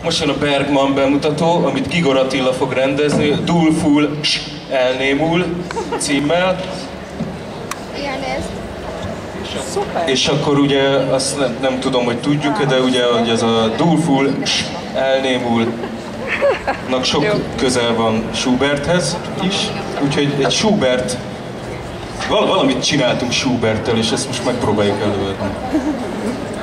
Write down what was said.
Most jön a Bergman bemutató, amit Gigor Attila fog rendezni, Dulful elnémul címmel. És akkor ugye azt nem tudom, hogy tudjuk-e, de ugye hogy ez a Dulful elnémulnak sok közel van Schuberthez is, úgyhogy egy Schubert, valamit csináltunk Schuberttel, és ezt most megpróbáljuk előadni.